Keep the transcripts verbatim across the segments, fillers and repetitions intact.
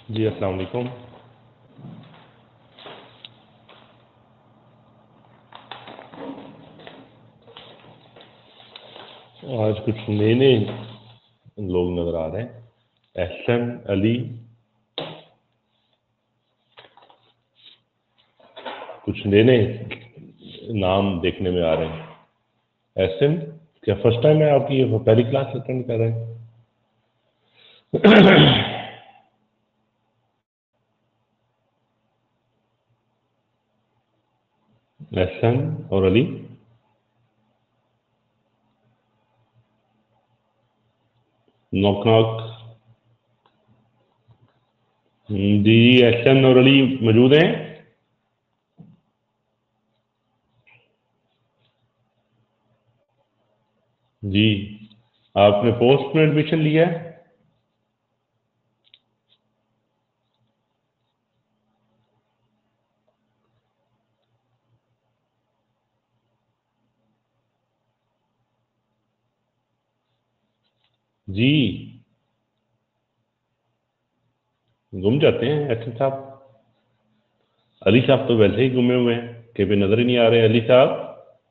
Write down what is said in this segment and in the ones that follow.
जी अस्सलाम वालेकुम। आज कुछ नए नए लोग नज़र आ रहे हैं। एहसन, अली, कुछ नए नए नाम देखने में आ रहे हैं। एहसन, क्या फर्स्ट टाइम है आपकी ये पहली क्लास अटेंड कर रहे हैं? एहसन और अली, नॉक नॉक। जी, एहसन और अली मौजूद हैं? जी, आपने पोस्ट में एडमिशन लिया है? जी, गुम जाते हैं एहसन साहब। अली साहब तो वैसे ही गुमे हुए हैं, कहीं पे नजर ही नहीं आ रहे। अली साहब,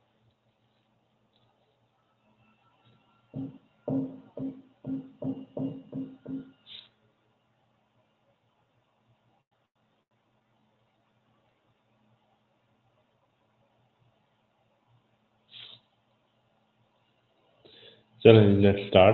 चलें लेट्स स्टार्ट।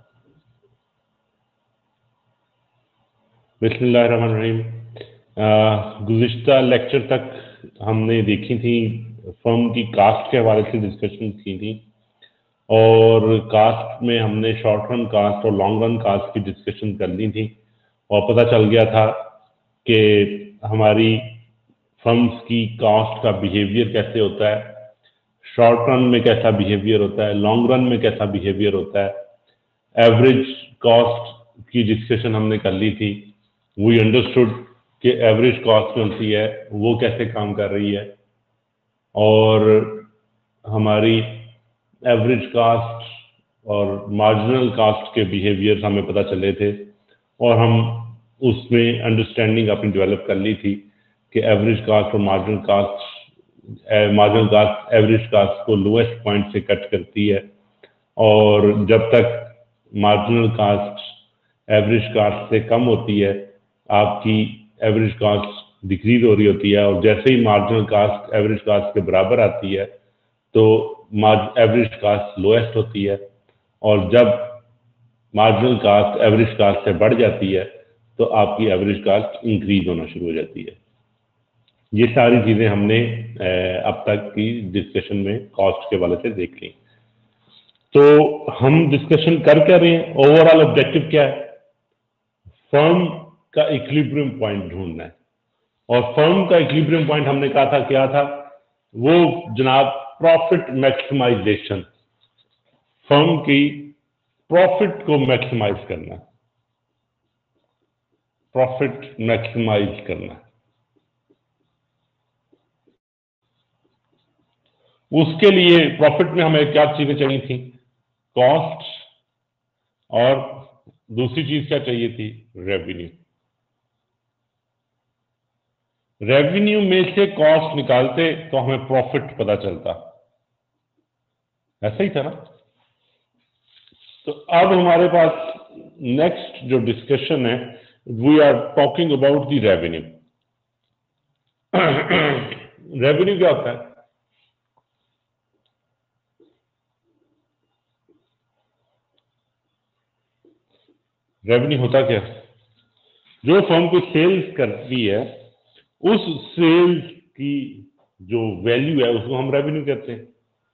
बिस्मिल्लाहिर्रहमानिर्रहीम। गुज़िश्ता लेक्चर तक हमने देखी थी, फर्म की कास्ट के हवाले से डिस्कशन की थी, और कास्ट में हमने शॉर्ट रन कास्ट और लॉन्ग रन कास्ट की डिस्कशन कर ली थी, और पता चल गया था कि हमारी फर्म्स की कास्ट का बिहेवियर कैसे होता है, शॉर्ट रन में कैसा बिहेवियर होता है, लॉन्ग रन में कैसा बिहेवियर होता है। एवरेज कॉस्ट की डिस्कशन हमने कर ली थी। वी अंडरस्टूड कि एवरेज कॉस्ट कौन सी है, वो कैसे काम कर रही है, और हमारी एवरेज कास्ट और मार्जिनल कास्ट के बिहेवियर हमें पता चले थे, और हम उसमें अंडरस्टैंडिंग अपनी डेवलप कर ली थी कि एवरेज कास्ट और marginal cost marginal cost average cost को लोएस्ट पॉइंट से कट करती है, और जब तक मार्जिनल कास्ट एवरेज कास्ट से कम होती है आपकी एवरेज कास्ट डिक्रीज हो रही होती है, और जैसे ही मार्जिनल कास्ट एवरेज कास्ट के बराबर आती है तो एवरेज कास्ट लोएस्ट होती है, और जब मार्जिनल कास्ट एवरेज कास्ट से बढ़ जाती है तो आपकी एवरेज कास्ट इंक्रीज होना शुरू हो जाती है। ये सारी चीज़ें हमने अब तक की डिस्कशन में कॉस्ट के हवाले से देख ली। तो हम डिस्कशन कर क्या रहे हैं, ओवरऑल ऑब्जेक्टिव क्या है? फर्म का इक्विलिब्रियम पॉइंट ढूंढना है, और फर्म का इक्विलिब्रियम पॉइंट हमने कहा था क्या था? वो जनाब प्रॉफिट मैक्सिमाइजेशन, फर्म की प्रॉफिट को मैक्सिमाइज करना, प्रॉफिट मैक्सिमाइज करना। उसके लिए प्रॉफिट में हमें क्या चीजें चाहिए थी? कॉस्ट, और दूसरी चीज क्या चाहिए थी? रेवेन्यू। रेवेन्यू में से कॉस्ट निकालते तो हमें प्रॉफिट पता चलता, ऐसा ही था ना? तो अब हमारे पास नेक्स्ट जो डिस्कशन है, we are talking about the revenue. Revenue क्या होता है? रेवेन्यू होता क्या? जो फर्म को सेल्स करती है, उस सेल्स की जो वैल्यू है उसको हम रेवेन्यू कहते हैं।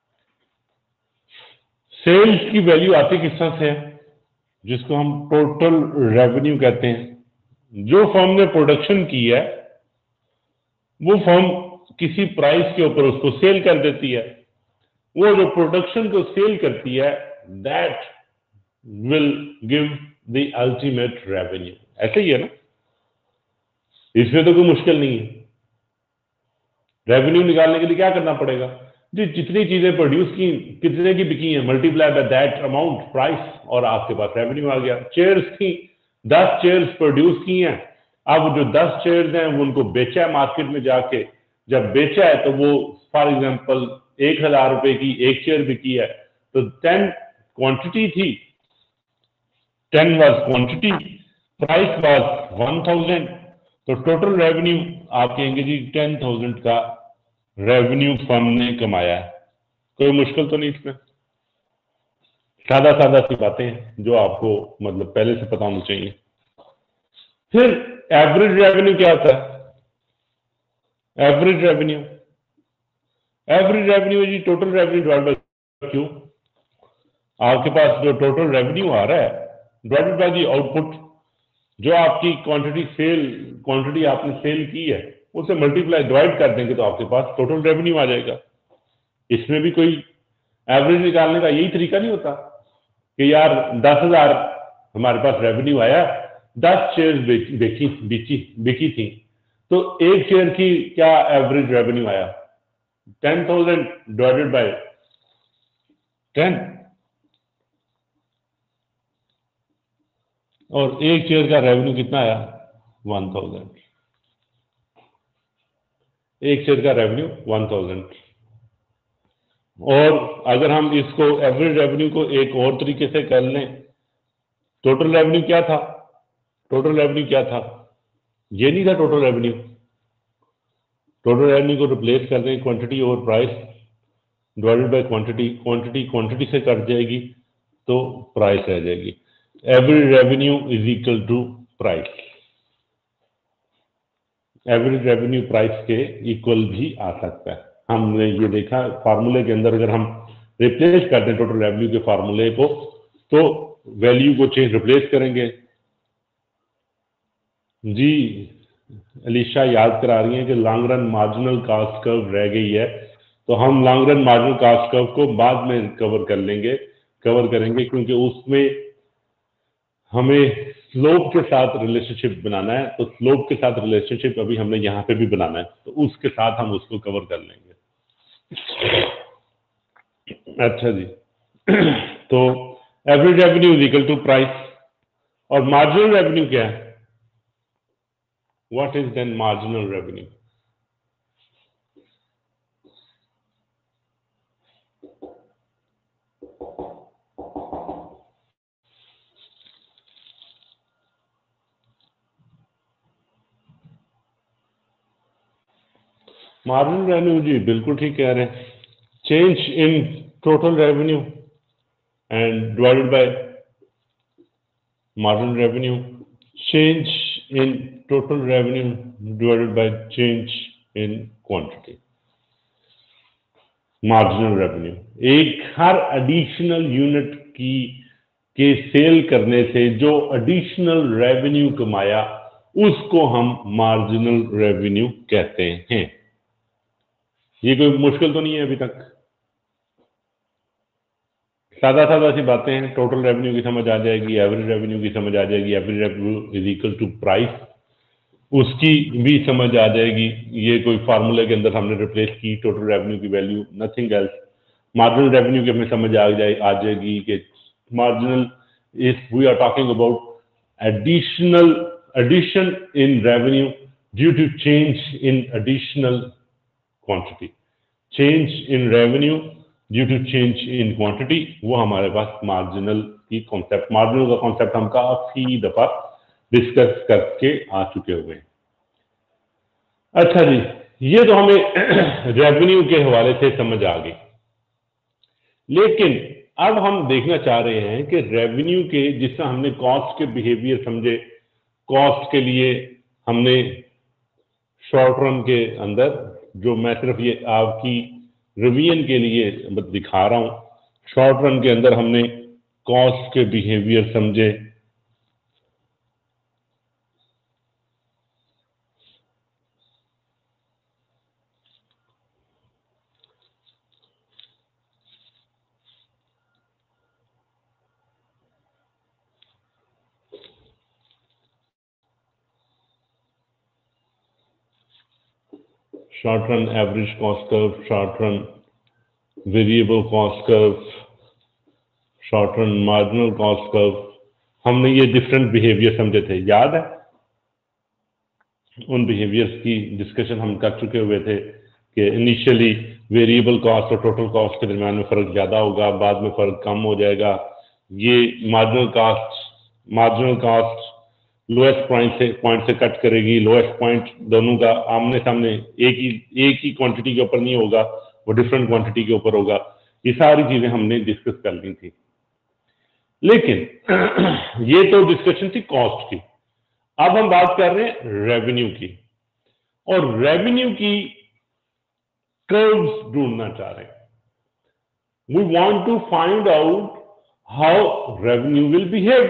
सेल्स की वैल्यू आती किस तरह से है? जिसको हम टोटल रेवेन्यू कहते हैं। जो फर्म ने प्रोडक्शन की है वो फर्म किसी प्राइस के ऊपर उसको सेल कर देती है। वो जो प्रोडक्शन को सेल करती है, that will give the ultimate revenue. ऐसे ही है ना? इसमें तो कोई मुश्किल नहीं है। रेवेन्यू निकालने के लिए क्या करना पड़ेगा जी? जितनी चीजें प्रोड्यूस की, कितने की बिकी है, multiply by that amount price, और आपके पास रेवेन्यू आ गया। चेयर्स की दस चेयर्स प्रोड्यूस की हैं, अब जो दस शेयर्स हैं वो उनको बेचा है मार्केट में जाके, जब बेचा है तो वो फॉर एग्जांपल एक हजार रुपए की एक शेयर बिकी है, तो टेन क्वांटिटी थी, ten was quantity, price was one thousand, तो टोटल रेवेन्यू आप कहेंगे जी टेन थाउजेंड का रेवेन्यू फर्म ने कमाया है। कोई मुश्किल तो नहीं इसमें, सादा सादा सी बातें हैं जो आपको मतलब पहले से पता होनी चाहिए। फिर एवरेज रेवेन्यू क्या होता है? एवरेज रेवेन्यू एवरेज रेवेन्यू जी total revenue divide by Q. आपके पास जो टोटल रेवेन्यू आ रहा है डिवाइडेड बाय दी आउटपुट, जो आपकी क्वांटिटी सेल क्वांटिटी आपने सेल की है उसे मल्टीप्लाई डिवाइड कर देंगे तो आपके पास टोटल रेवेन्यू आ जाएगा। इसमें भी कोई एवरेज निकालने का यही तरीका नहीं होता कि यार दस हजार हमारे पास रेवेन्यू आया, दस शेयर बेची बेची बिकी थी, तो एक शेयर की क्या एवरेज रेवेन्यू आया? Ten thousand divided by ten, और एक शेयर का रेवेन्यू कितना आया? One thousand. एक शेयर का रेवेन्यू वन थाउजेंड। और अगर हम इसको एवरेज रेवेन्यू को एक और तरीके से कर लें, टोटल रेवेन्यू क्या था? टोटल रेवेन्यू क्या था? ये नहीं था टोटल रेवेन्यू। टोटल रेवेन्यू को रिप्लेस कर दें क्वांटिटी और price divided by quantity, quantity quantity से कट जाएगी तो प्राइस रह जाएगी। Average revenue is equal to price. Average revenue price के इक्वल भी आ सकता है। हमने ये देखा फार्मूले के अंदर, अगर हम रिप्लेस कर दें टोटल रेवेन्यू के फार्मूले को तो वैल्यू को चेंज रिप्लेस करेंगे। जी अलीशा याद करा रही हैं कि long run marginal cost curve रह गई है, तो हम long run marginal cost curve को बाद में कवर कर लेंगे कवर करेंगे क्योंकि उसमें हमें स्लोप के साथ रिलेशनशिप बनाना है, तो स्लोप के साथ रिलेशनशिप अभी हमने यहाँ पे भी बनाना है, तो उसके साथ हम उसको कवर कर लेंगे। अच्छा जी, तो average revenue is equal to price, और मार्जिनल रेवेन्यू क्या है? What is then marginal revenue? Marginal revenue जी बिल्कुल ठीक कह रहे हैं, change in total revenue and divided by marginal revenue, change in total revenue divided by change in quantity. Marginal revenue एक हर एडिशनल यूनिट की के सेल करने से जो एडिशनल रेवेन्यू कमाया उसको हम मार्जिनल रेवेन्यू कहते हैं। ये कोई मुश्किल तो नहीं है अभी तक, सादा सादा सी बातें हैं। टोटल रेवेन्यू की समझ आ जाएगी, एवरेज रेवेन्यू की समझ आ जाएगी, average revenue is equal to price उसकी भी समझ आ जाएगी। ये कोई फार्मूले के अंदर हमने रिप्लेस की टोटल रेवेन्यू की value, nothing else. Marginal revenue की हमें समझ आ जाए आ जाएगी कि marginal if we are talking about additional addition in revenue due to change in additional quantity. Change in revenue due to change in quantity, वो हमारे पास मार्जिनल की कॉन्सेप्ट, मार्जिनल का कॉन्सेप्ट हम काफी दफा डिस्कस करके आ चुके हुए हैं। अच्छा जी, ये तो हमें रेवेन्यू के हवाले से समझ आ गई, लेकिन अब हम देखना चाह रहे हैं कि रेवेन्यू के, जिससे हमने कॉस्ट के बिहेवियर समझे, कॉस्ट के लिए हमने शॉर्ट रन के अंदर, जो मैं सिर्फ ये आपकी रिवीजन के लिए दिखा रहा हूं, शॉर्ट रन के अंदर हमने कॉस्ट के बिहेवियर समझे, short run average cost curve, short run variable cost curve, short run marginal cost curve, हमने ये डिफरेंट बिहेवियर समझे थे, याद है? उन बिहेवियर्स की डिस्कशन हम कर चुके हुए थे कि इनिशियली वेरिएबल कॉस्ट और टोटल कॉस्ट के दरमियान में फ़र्क ज़्यादा होगा, बाद में फ़र्क कम हो जाएगा। ये marginal cost marginal cost lowest point से पॉइंट से कट करेगी, लोएस्ट पॉइंट दोनों का आमने सामने एक ही एक ही क्वांटिटी के ऊपर नहीं होगा, वो डिफरेंट क्वांटिटी के ऊपर होगा। ये सारी चीज़ें हमने डिस्कस कर ली थी। लेकिन ये तो डिस्कशन थी कॉस्ट की। अब हम बात कर रहे हैं रेवेन्यू की, और रेवेन्यू की कर्व्स ढूंढना चाह रहे हैं। We want to find out how revenue will behave.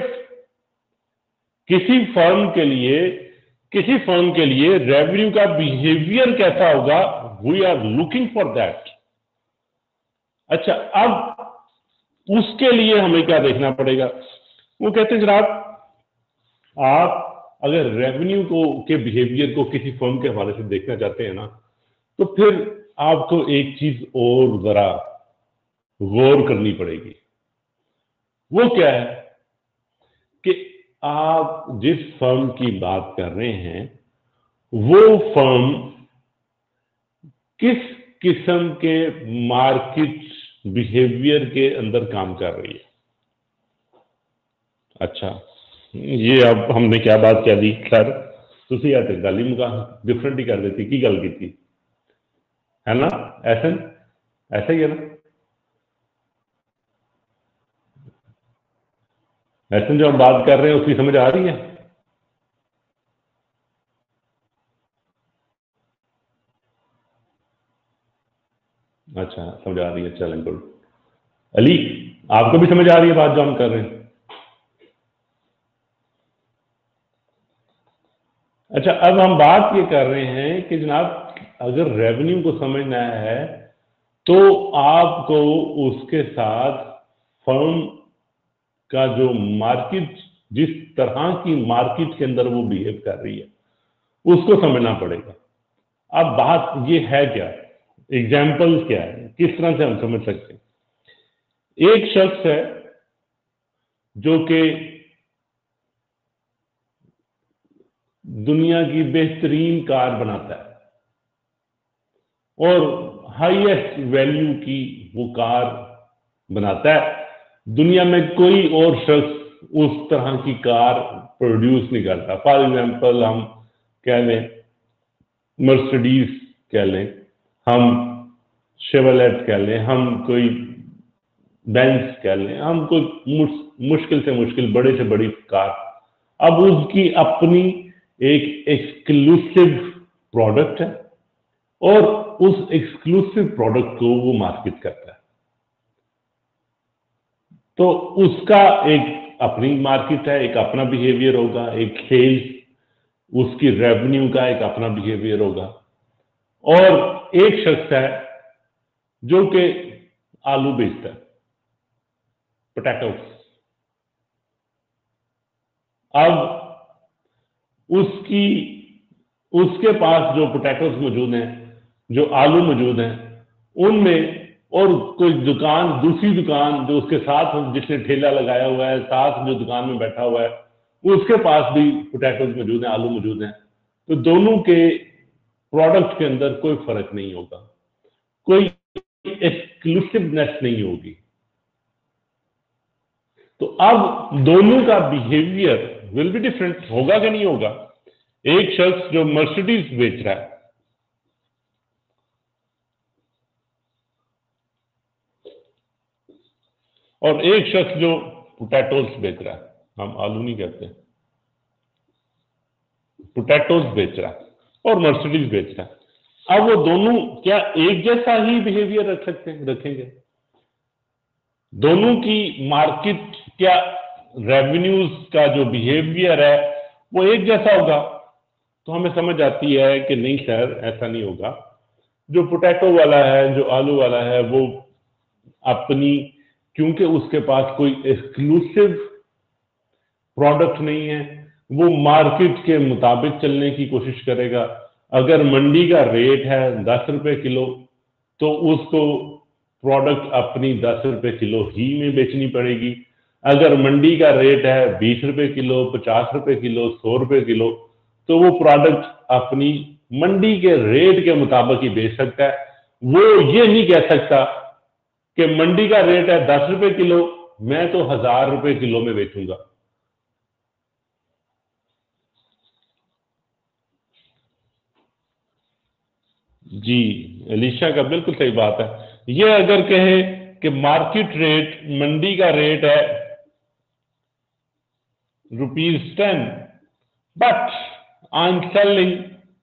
किसी फर्म के लिए किसी फर्म के लिए रेवेन्यू का बिहेवियर कैसा होगा, we are looking for that. अच्छा, अब उसके लिए हमें क्या देखना पड़ेगा? वो कहते हैं जनाब, आप अगर रेवेन्यू को के बिहेवियर को किसी फर्म के हवाले से देखना चाहते हैं ना, तो फिर आपको एक चीज और जरा गौर करनी पड़ेगी। वो क्या है कि आप जिस फर्म की बात कर रहे हैं, वो फर्म किस किस्म के मार्केट बिहेवियर के अंदर काम कर रही है। अच्छा, ये अब हमने क्या बात कह दी सर, तुसी या गल ही मुका डिफरेंट ही कर देती, की गल की है ना? ऐसा ऐसा ही है ना? ऐसा जो हम बात कर रहे हैं उसकी समझ आ रही है? अच्छा, समझ आ रही है, चलें गुड। अली, आपको भी समझ आ रही है बात जो हम कर रहे हैं? अच्छा, अब हम बात ये कर रहे हैं कि जनाब, अगर रेवेन्यू को समझना है तो आपको उसके साथ फर्म का जो मार्केट, जिस तरह की मार्केट के अंदर वो बिहेव कर रही है, उसको समझना पड़ेगा। अब बात ये है क्या, एग्जाम्पल्स क्या है, किस तरह से हम समझ सकते हैं? एक शख्स है जो कि दुनिया की बेहतरीन कार बनाता है और हाईएस्ट वैल्यू की वो कार बनाता है। दुनिया में कोई और शख्स उस तरह की कार प्रोड्यूस नहीं करता। फॉर एग्जाम्पल हम कह लें मर्सिडीज कह लें, हम शेवलेट कह लें, हम कोई बेंज कह लें, हम कोई मुश्किल से मुश्किल बड़े से बड़ी कार। अब उसकी अपनी एक एक्सक्लूसिव प्रोडक्ट है और उस एक्सक्लूसिव प्रोडक्ट को वो मार्केट करता है, तो उसका एक अपनी मार्केट है, एक अपना बिहेवियर होगा, एक सेल्स, उसकी रेवेन्यू का एक अपना बिहेवियर होगा। और एक शख्स है जो कि आलू बेचता है, पोटैटोस। अब उसकी उसके पास जो पोटैटोस मौजूद हैं, जो आलू मौजूद हैं, उनमें और कोई दुकान, दूसरी दुकान जो उसके साथ जिसने ठेला लगाया हुआ है, साथ जो दुकान में बैठा हुआ है, उसके पास भी पोटैटोस मौजूद हैं, आलू मौजूद हैं। तो दोनों के प्रोडक्ट के अंदर कोई फर्क नहीं होगा, कोई एक्सक्लूसिवनेस नहीं होगी। तो अब दोनों का बिहेवियर विल बी डिफरेंट, होगा कि नहीं होगा? एक शख्स जो मर्सिडीज बेच रहा है और एक शख्स जो पोटैटोस बेच रहा है, हम आलू नहीं कहते, पोटैटोस बेच रहा है और मर्सिडीज बेच रहा है। अब वो दोनों क्या एक जैसा ही बिहेवियर रख सकते हैं? रखेंगे? दोनों की मार्केट, क्या रेवेन्यूज का जो बिहेवियर है वो एक जैसा होगा? तो हमें समझ आती है कि नहीं सर, ऐसा नहीं होगा। जो पोटैटो वाला है, जो आलू वाला है, वो अपनी, क्योंकि उसके पास कोई एक्सक्लूसिव प्रोडक्ट नहीं है, वो मार्केट के मुताबिक चलने की कोशिश करेगा। अगर मंडी का रेट है दस रुपए किलो, तो उसको प्रोडक्ट अपनी दस रुपए किलो ही में बेचनी पड़ेगी। अगर मंडी का रेट है बीस रुपए किलो, पचास रुपए किलो, सौ रुपए किलो, तो वो प्रोडक्ट अपनी मंडी के रेट के मुताबिक ही बेच सकता है। वो ये नहीं कह सकता कि मंडी का रेट है दस रुपए किलो, मैं तो हजार रुपए किलो में बेचूंगा। जी, अलीशा का बिल्कुल सही बात है। ये अगर कहे कि मार्केट रेट, मंडी का रेट है rupees ten, but I am selling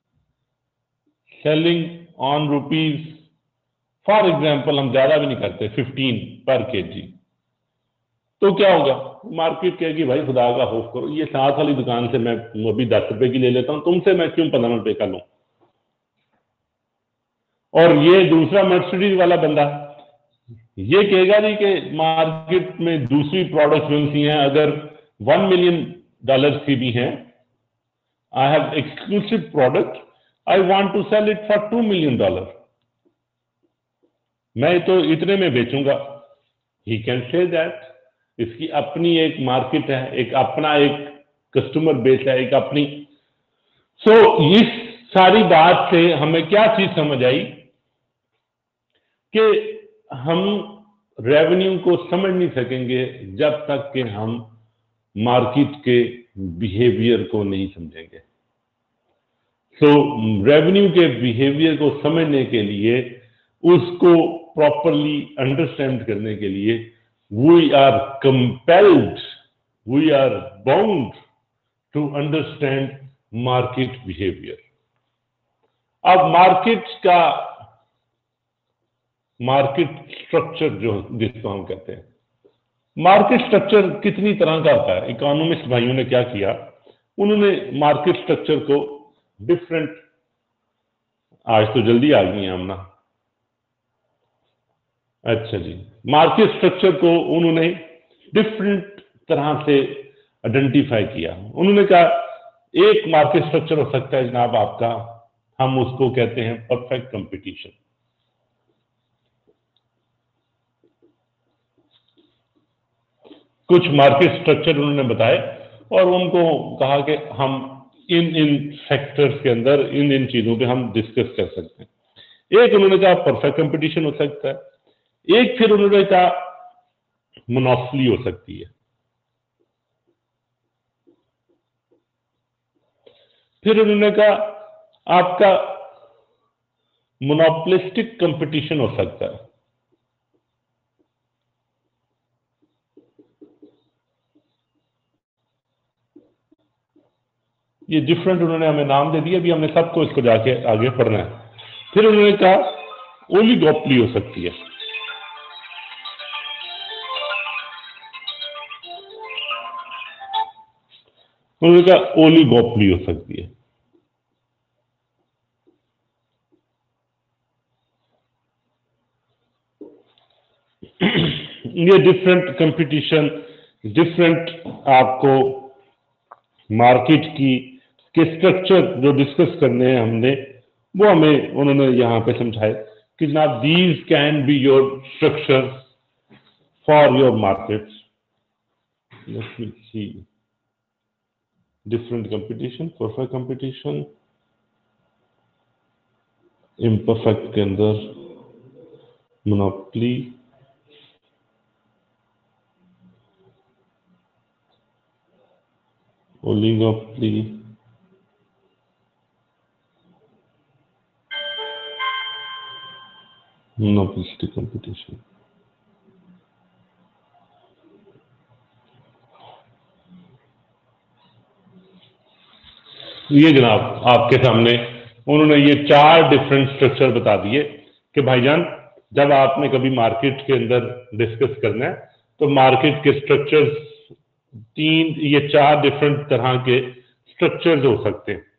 selling on rupees, for example हम ज्यादा भी नहीं करते, फिफ्टीन पर के जी, तो क्या होगा? मार्केट कहेगी भाई खुदा का खौफ करो, ये साथ वाली दुकान से मैं अभी दस रुपए की ले लेता हूं, तुमसे मैं क्यों पंद्रह रुपए का लूं? और ये दूसरा मर्सिडीज वाला बंदा ये कहेगा नहीं कि मार्केट में दूसरी प्रोडक्ट्स मिलती हैं, अगर वन मिलियन डॉलर की भी हैं, I have exclusive product, I want to sell it for two million dollar, मैं तो इतने में बेचूंगा। He can say that. इसकी अपनी एक मार्केट है, एक अपना एक कस्टमर बेस है, एक अपनी। सो so, इस सारी बात से हमें क्या चीज समझ आई कि हम रेवेन्यू को समझ नहीं सकेंगे जब तक कि हम मार्केट के बिहेवियर को नहीं समझेंगे। सो रेवेन्यू के बिहेवियर को समझने के लिए, उसको प्रॉपरली अंडरस्टैंड करने के लिए, we are compelled, we are bound to understand market behaviour. अब मार्केट का मार्केट स्ट्रक्चर जो जिसको हम कहते हैं, मार्केट स्ट्रक्चर कितनी तरह का होता है? इकोनॉमिस्ट भाइयों ने क्या किया, उन्होंने मार्केट स्ट्रक्चर को डिफरेंट, आज तो जल्दी आ गई हैं हम ना, अच्छा जी, मार्केट स्ट्रक्चर को उन्होंने डिफरेंट तरह से आइडेंटिफाई किया। उन्होंने कहा एक मार्केट स्ट्रक्चर हो सकता है जनाब आपका, हम उसको कहते हैं परफेक्ट कंपटीशन। कुछ मार्केट स्ट्रक्चर उन्होंने बताए और उनको कहा कि हम इन इन सेक्टर्स के अंदर इन इन चीजों पे हम डिस्कस कर सकते हैं। एक उन्होंने कहा परफेक्ट कंपटीशन हो सकता है, एक फिर उन्होंने कहा मोनोपोली हो सकती है, फिर उन्होंने कहा आपका मोनोपोलिस्टिक कंपटीशन हो सकता है। ये डिफरेंट उन्होंने हमें नाम दे दिया, अभी हमने सबको इसको जाके आगे पढ़ना है। फिर उन्होंने कहा ओलिगोपोली हो सकती है, उन्होंने कहा ओलिगोपोली हो सकती है। ये डिफरेंट कंपटीशन, डिफरेंट आपको मार्केट की के स्ट्रक्चर जो डिस्कस करने हैं हमने, वो हमें उन्होंने यहां पे समझाए कि जनाब these can be your structure for your markets. Let me see, different competition, perfect competition, imperfect के अंदर मोनोपोली, ओलिगोपोली, मोनोपोलिस्टिक कंपटीशन। ये जनाब आपके सामने उन्होंने ये चार डिफरेंट स्ट्रक्चर बता दिए कि भाईजान जब आपने कभी मार्केट के अंदर डिस्कस करना है तो मार्केट के स्ट्रक्चर्स तीन, ये चार डिफरेंट तरह के स्ट्रक्चर्स हो सकते हैं।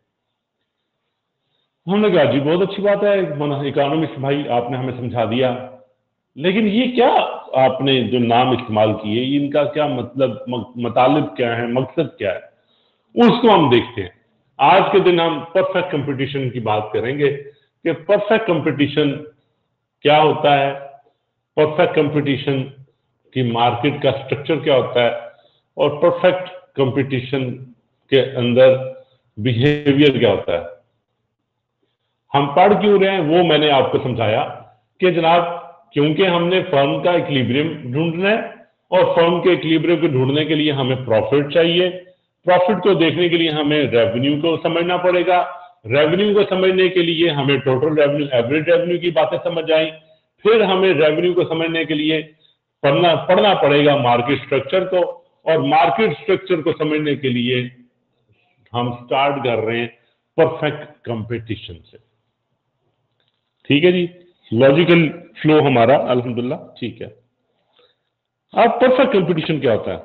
हमने कहा जी बहुत अच्छी बात है, इकोनॉमिस्ट भाई आपने हमें समझा दिया, लेकिन ये क्या आपने जो नाम इस्तेमाल किए इनका क्या मतलब, मतलब क्या है, मकसद क्या है, उसको हम देखते हैं। आज के दिन हम परफेक्ट कंपटीशन की बात करेंगे कि परफेक्ट कंपटीशन क्या होता है, परफेक्ट कंपटीशन की मार्केट का स्ट्रक्चर क्या होता है, और परफेक्ट कंपटीशन के अंदर बिहेवियर क्या होता है। हम पढ़ क्यों रहे हैं वो मैंने आपको समझाया कि जनाब क्योंकि हमने फर्म का इक्विलिब्रियम ढूंढना है और फर्म के इक्विलिब्रियम को ढूंढने के लिए हमें प्रॉफिट चाहिए। प्रॉफिट को देखने के लिए हमें रेवेन्यू को समझना पड़ेगा। रेवेन्यू को समझने के लिए हमें टोटल रेवेन्यू, एवरेज रेवेन्यू की बातें समझ आई। फिर हमें रेवेन्यू को समझने के लिए पढ़ना पढ़ना पड़ेगा मार्केट स्ट्रक्चर को, और मार्केट स्ट्रक्चर को समझने के लिए हम स्टार्ट कर रहे हैं परफेक्ट कंपटीशन से। ठीक है जी, लॉजिकल फ्लो हमारा अल्हम्दुलिल्लाह ठीक है। अब परफेक्ट कंपटीशन क्या होता है।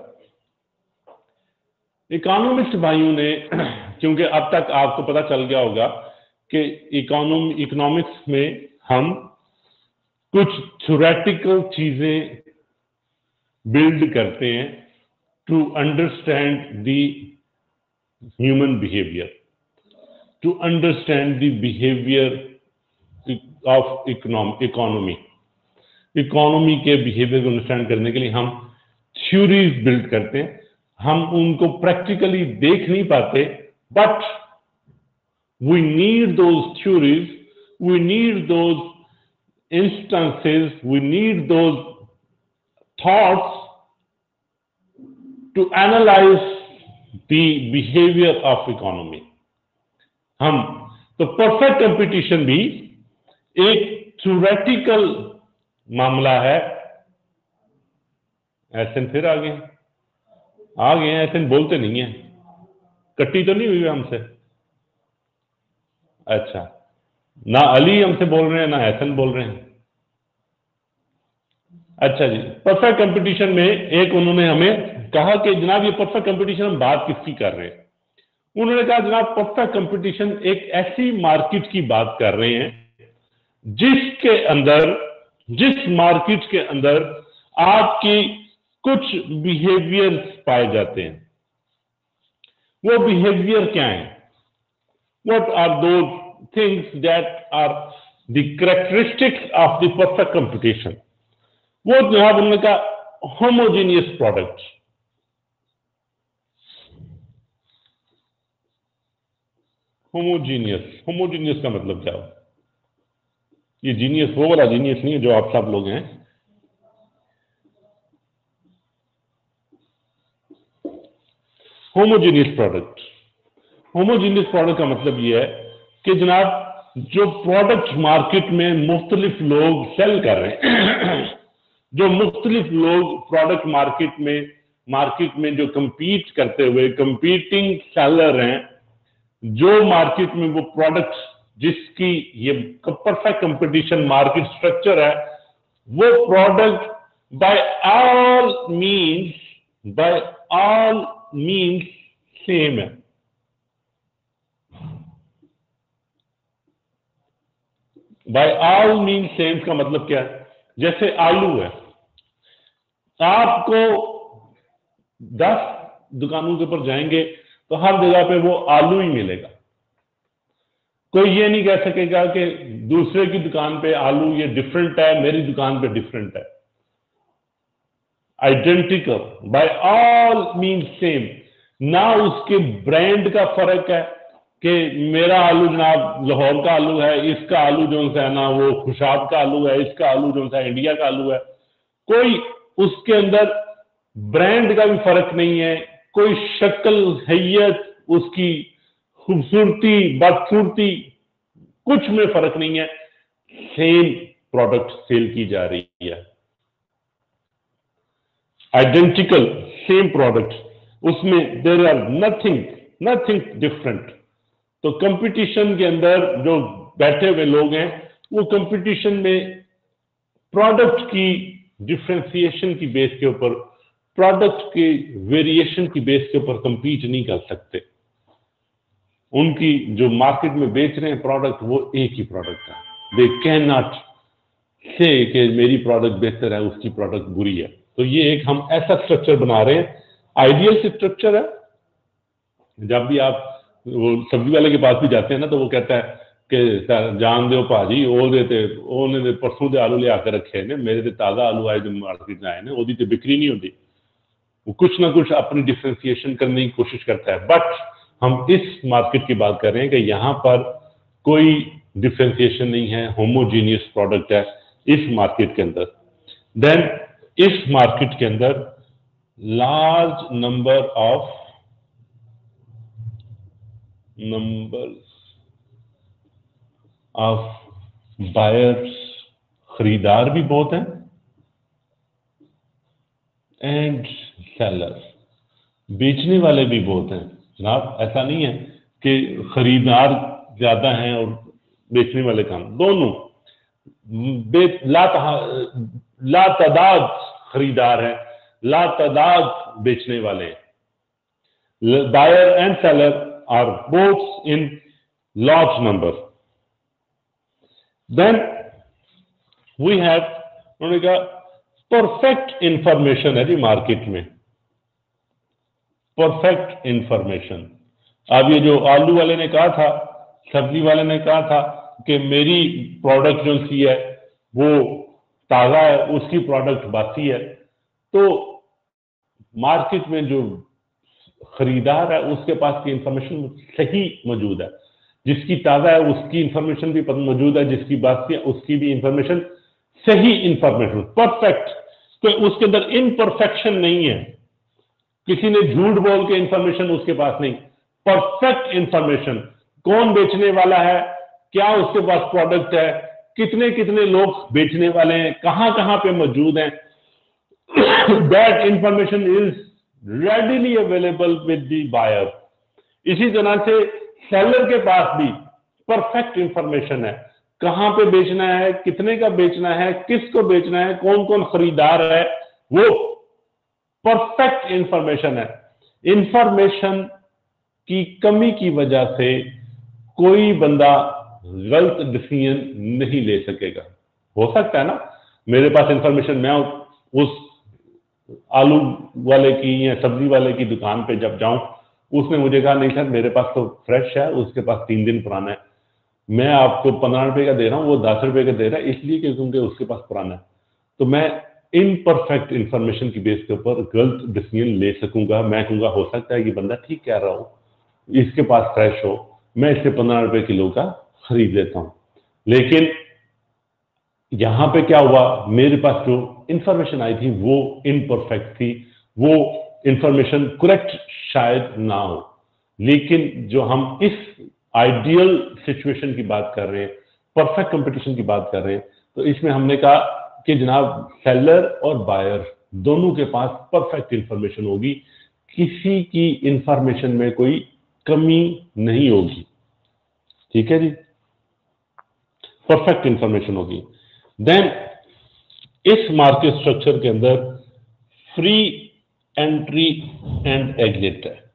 इकोनॉमिस्ट भाइयों ने, क्योंकि अब तक आपको पता चल गया होगा कि इकोनॉमी इकोनॉमिक्स में हम कुछ थ्योरेटिकल चीजें बिल्ड करते हैं to understand the human behaviour, to understand the behaviour of economy. Economy के बिहेवियर को अंडरस्टैंड करने के लिए हम थ्योरीज बिल्ड करते हैं। हम उनको प्रैक्टिकली देख नहीं पाते, but we need those theories, we need those instances, we need those thoughts to analyse the behaviour of economy. हम तो परफेक्ट कंपटीशन भी एक थ्योरेटिकल मामला है। ऐसे फिर आ गए आ गए ऐसे बोलते नहीं है, कट्टी तो नहीं हुई हमसे। अच्छा, ना अली हमसे बोल रहे हैं ना ऐसन बोल रहे हैं। अच्छा जी, परफेक्ट कंपटीशन में एक उन्होंने हमें कहा कि जनाब ये परफेक्ट कंपटीशन हम बात किसकी कर रहे हैं। उन्होंने कहा जनाब परफेक्ट कंपटीशन एक ऐसी मार्केट की बात कर रहे हैं जिसके अंदर जिस मार्केट के अंदर आपकी कुछ बिहेवियर पाए जाते हैं। वो बिहेवियर क्या है? What are those things that are the characteristics of the perfect competition. वो जनाब उन्होंने कहा होमोजीनियस प्रोडक्ट। होमोजीनियस होमोजीनियस का मतलब क्या हो? ये जीनियस वो वाला जीनियस नहीं है जो आप सब लोग हैं। होमोजीनियस प्रोडक्ट होमोजीनियस प्रोडक्ट का मतलब ये है कि जनाब जो प्रोडक्ट मार्केट में मुख्तलिफ लोग सेल कर रहे हैं जो मुख्तलिफ लोग प्रोडक्ट मार्केट में मार्केट में जो कंपीट करते हुए कंपीटिंग सेलर हैं, जो मार्केट में वो प्रोडक्ट जिसकी ये परफेक्ट कंपटीशन मार्केट स्ट्रक्चर है, वो product by all means by all means same है। बाय ऑल मींस सेम का मतलब क्या है? जैसे आलू है, आपको दस दुकानों के ऊपर जाएंगे तो हर जगह पे वो आलू ही मिलेगा। कोई ये नहीं कह सकेगा कि दूसरे की दुकान पे आलू ये डिफरेंट है, मेरी दुकान पे डिफरेंट है। Identical, by all means same. ना उसके ब्रांड का फर्क है कि मेरा आलू जनाब लाहौर का आलू है, इसका आलू जो है ना वो खुशाब का आलू है, इसका आलू जो है इंडिया का आलू है। कोई उसके अंदर ब्रांड का भी फर्क नहीं है, कोई शक्ल हैयत उसकी खूबसूरती बदसूरती कुछ में फर्क नहीं है। सेम प्रोडक्ट सेल की जा रही है, आइडेंटिकल सेम प्रोडक्ट, उसमें there are nothing nothing different. तो कंपटीशन के अंदर जो बैठे हुए लोग हैं वो कंपटीशन में प्रोडक्ट की डिफरेंशिएशन की बेस के ऊपर, प्रोडक्ट के वेरिएशन की बेस के ऊपर कंपीट नहीं कर सकते। उनकी जो मार्केट में बेच रहे हैं प्रोडक्ट वो एक ही प्रोडक्ट है। दे कैन नॉट से कि मेरी प्रोडक्ट बेहतर है उसकी प्रोडक्ट बुरी है। तो ये एक हम ऐसा स्ट्रक्चर बना रहे हैं, आइडियल स्ट्रक्चर है। जब भी आप वो सब्जी वाले के पास भी जाते हैं ना तो वो कहता है कि जान दो भाजी वो देते उन्होंने परसों के आलू ले आकर रखे ने, मेरे तो ताज़ा आलू आए जो मार्केट में आए ने, वो तो बिक्री नहीं होती। वो कुछ ना कुछ अपनी डिफ्रेंसिएशन करने की कोशिश करता है। बट हम इस मार्केट की बात कर रहे हैं कि यहाँ पर कोई डिफ्रेंसिएशन नहीं है, होमोजीनियस प्रोडक्ट है इस मार्केट के अंदर। देन इस मार्केट के अंदर large number of number of buyers, खरीदार भी बहुत हैं, एंड सेलर्स, बेचने वाले भी बहुत हैं। जनाब ऐसा नहीं है कि खरीदार ज्यादा हैं और बेचने वाले कम, दोनों ला तादाद खरीदार हैं, ला तादाद बेचने वाले हैं। Buyer and seller are both in large number. Then we have उन्होंने कहा परफेक्ट इंफॉर्मेशन है जी मार्केट में, परफेक्ट इंफॉर्मेशन। अब ये जो आलू वाले ने कहा था, सब्जी वाले ने कहा था कि मेरी प्रोडक्ट जो सी है वो ताज़ा है, उसकी प्रोडक्ट बासी है, तो मार्केट में जो खरीदार है उसके पास की इंफॉर्मेशन सही मौजूद है, जिसकी ताज़ा है उसकी इंफॉर्मेशन भी मौजूद है, जिसकी बासी है उसकी भी इंफॉर्मेशन सही इंफॉर्मेशन, परफेक्ट। तो उसके अंदर इनपरफेक्शन नहीं है, किसी ने झूठ बोल के इंफॉर्मेशन उसके पास नहीं, परफेक्ट इंफॉर्मेशन। कौन बेचने वाला है, क्या उसके पास प्रोडक्ट है, कितने कितने लोग बेचने वाले हैं, कहां कहां पे मौजूद हैं, that information is readily available with the buyer. इसी तरह से सेलर के पास भी परफेक्ट इंफॉर्मेशन है, कहां पे बेचना है, कितने का बेचना है, किसको बेचना है, कौन कौन खरीदार है, वो परफेक्ट इंफॉर्मेशन है। इंफॉर्मेशन की कमी की वजह से कोई बंदा गलत डिसीजन नहीं ले सकेगा। हो सकता है ना मेरे पास इंफॉर्मेशन, मैं उस आलू वाले की या सब्जी वाले की दुकान पे जब जाऊं, उसने मुझे कहा नहीं सर मेरे पास तो फ्रेश है, उसके पास तीन दिन पुराना है, मैं आपको पंद्रह रुपए का दे रहा हूं, वो दस रुपए का दे रहा है, इसलिए क्योंकि उसके पास पुराना है। तो मैं इनपरफेक्ट इंफॉर्मेशन की बेस के ऊपर गलत डिसीजन ले सकूंगा। मैं कहूंगा हो सकता है कि बंदा ठीक कह रहा हो, इसके पास फ्रेश हो, मैं इससे पंद्रह रुपए किलो का खरीद लेता हूं। लेकिन यहां पे क्या हुआ, मेरे पास जो इंफॉर्मेशन आई थी वो इनपरफेक्ट थी, वो इंफॉर्मेशन करेक्ट शायद ना हो। लेकिन जो हम इस आइडियल सिचुएशन की बात कर रहे हैं, परफेक्ट कंपटीशन की बात कर रहे हैं, तो इसमें हमने कहा कि जनाब सेलर और बायर दोनों के पास परफेक्ट इंफॉर्मेशन होगी, किसी की इंफॉर्मेशन में कोई कमी नहीं होगी। ठीक है जी, परफेक्ट इंफॉर्मेशन होगी। देन इस मार्केट स्ट्रक्चर के अंदर फ्री एंट्री एंड एग्जिट है।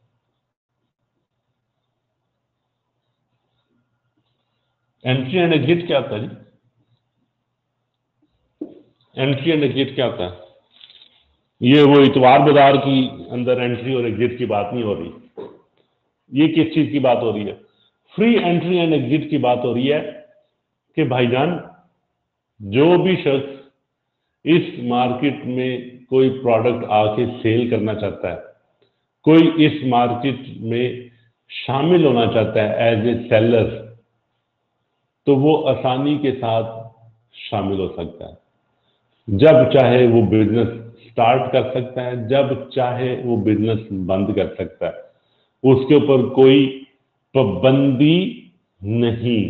एंट्री एंड एग्जिट क्या होता है जी? एंट्री एंड एग्जिट क्या होता है? ये वो इतवार बाजार की अंदर एंट्री और एग्जिट की बात नहीं हो रही, ये किस चीज की बात हो रही है? फ्री एंट्री एंड एग्जिट की बात हो रही है कि भाईजान जो भी शख्स इस मार्केट में कोई प्रोडक्ट आके सेल करना चाहता है, कोई इस मार्केट में शामिल होना चाहता है एज ए सेलर, तो वो आसानी के साथ शामिल हो सकता है। जब चाहे वो बिजनेस स्टार्ट कर सकता है, जब चाहे वो बिजनेस बंद कर सकता है, उसके ऊपर कोई पाबंदी नहीं।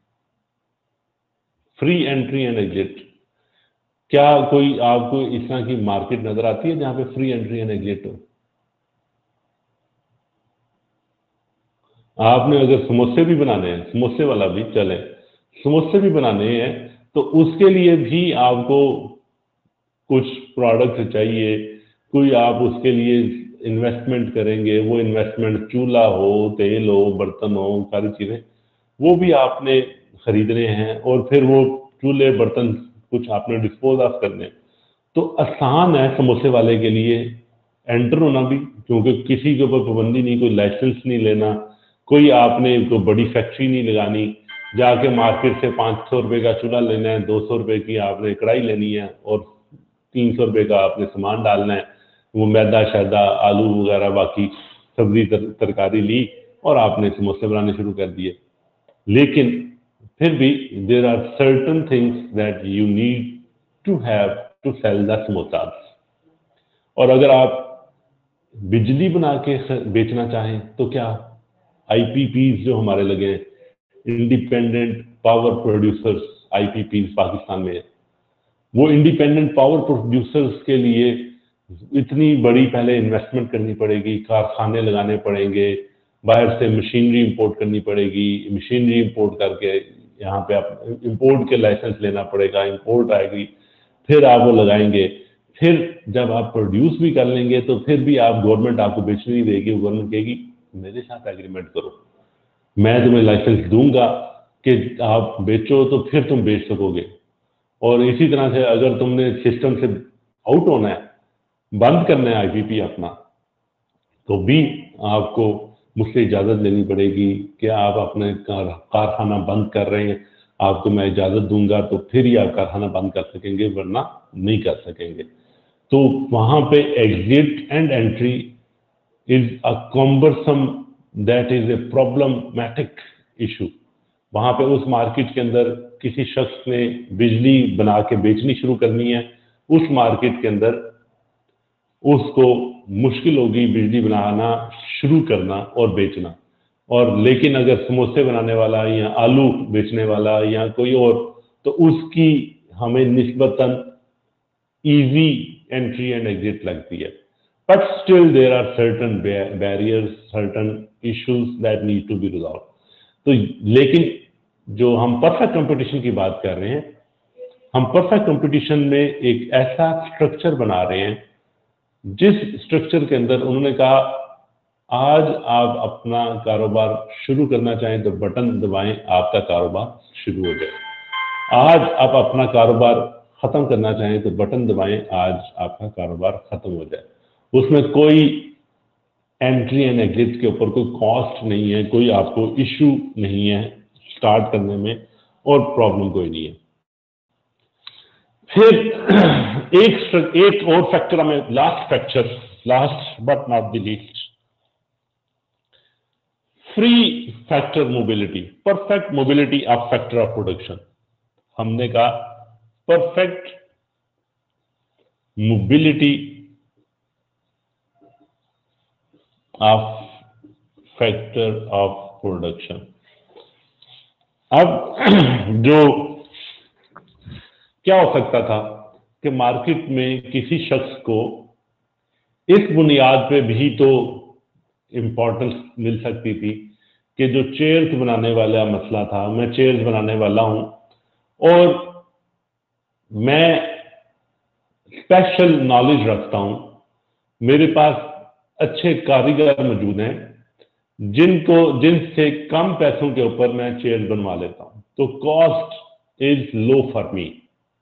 फ्री एंट्री एंड एग्जिट, क्या कोई आपको इस तरह की मार्केट नजर आती है जहां पे फ्री एंट्री एंड एग्जिट हो? आपने अगर समोसे भी बनाने हैं, समोसे वाला भी चले, समोसे भी बनाने हैं, तो उसके लिए भी आपको कुछ प्रोडक्ट चाहिए, कोई आप उसके लिए इन्वेस्टमेंट करेंगे, वो इन्वेस्टमेंट चूल्हा हो, तेल हो, बर्तन हो, सारी चीजें वो भी आपने खरीदने हैं, और फिर वो चूल्हे बर्तन कुछ आपने डिस्पोज ऑफ करने। तो आसान है समोसे वाले के लिए एंटर होना भी, क्योंकि किसी के ऊपर पाबंदी नहीं, कोई लाइसेंस नहीं लेना, कोई आपने कोई बड़ी फैक्ट्री नहीं लगानी, जाके मार्केट से पाँच सौ रुपये का चूल्हा लेना है, दो सौ रुपये की आपने कढ़ाई लेनी है और तीन सौ रुपये का आपने सामान डालना है, वो मैदा शैदा आलू वगैरह बाकी सब्जी तर, तरकारी ली और आपने समोसे बनाने शुरू कर दिए। लेकिन फिर भी there are certain things that you need to have to sell the samosas. और अगर आप बिजली बना के बेचना चाहें तो क्या आईपीपीज जो हमारे लगे हैं, independent power producers, IPPs Pakistan में, वो इंडिपेंडेंट पावर प्रोड्यूसर्स के लिए इतनी बड़ी पहले इन्वेस्टमेंट करनी पड़ेगी, कारखाने लगाने पड़ेंगे, बाहर से मशीनरी इंपोर्ट करनी पड़ेगी, मशीनरी इंपोर्ट करके यहाँ पे आप इंपोर्ट के लाइसेंस लेना पड़ेगा, इंपोर्ट आएगी, फिर आप वो लगाएंगे, फिर जब आप प्रोड्यूस भी कर लेंगे तो फिर भी आप गवर्नमेंट आपको बेचने नहीं देगी। गवर्नमेंट कहेगी मेरे साथ एग्रीमेंट करो, मैं तुम्हें लाइसेंस दूंगा कि आप बेचो तो फिर तुम बेच सकोगे। और इसी तरह से अगर तुमने सिस्टम से आउट होना है, बंद करना है आईपीपी अपना, तो भी आपको मुझसे इजाज़त लेनी पड़ेगी कि आप अपने कारखाना बंद कर रहे हैं, आपको मैं इजाज़त दूंगा तो फिर ही आप कारखाना बंद कर सकेंगे, वरना नहीं कर सकेंगे। तो वहाँ पे exit and entry is a cumbersome, that is a problematic issue. वहाँ पे उस मार्केट के अंदर किसी शख्स ने बिजली बना के बेचनी शुरू करनी है, उस मार्केट के अंदर उसको मुश्किल होगी बिजली बनाना शुरू करना और बेचना। और लेकिन अगर समोसे बनाने वाला या आलू बेचने वाला या कोई और, तो उसकी हमें निस्बतन इजी एंट्री एंड एग्जिट लगती है। But still there are certain barriers, certain issues that need to be resolve. तो लेकिन जो हम परफेक्ट कंपटीशन की बात कर रहे हैं, हम परफेक्ट कंपटीशन में एक ऐसा स्ट्रक्चर बना रहे हैं जिस स्ट्रक्चर के अंदर उन्होंने कहा आज आप अपना कारोबार शुरू करना चाहें तो बटन दबाएं, आपका कारोबार शुरू हो जाए। आज आप अपना कारोबार खत्म करना चाहें तो बटन दबाएं, आज आपका कारोबार खत्म हो जाए। उसमें कोई एंट्री एंड एग्जिट के ऊपर कोई कॉस्ट नहीं है, कोई आपको इश्यू नहीं है स्टार्ट करने में, और प्रॉब्लम कोई नहीं है। फिर एक एक और फैक्टर हमें, last factor, last but not the least, free factor mobility, perfect mobility of factor of production. हमने कहा perfect mobility of factor of production. अब जो क्या हो सकता था कि मार्केट में किसी शख्स को इस बुनियाद पे भी तो इम्पोर्टेंस मिल सकती थी कि जो चेयर्स बनाने वाला मसला था, मैं चेयर्स बनाने वाला हूं और मैं स्पेशल नॉलेज रखता हूं, मेरे पास अच्छे कारीगर मौजूद हैं जिनको जिनसे कम पैसों के ऊपर मैं चेयर्स बनवा लेता हूं, तो cost is low for me.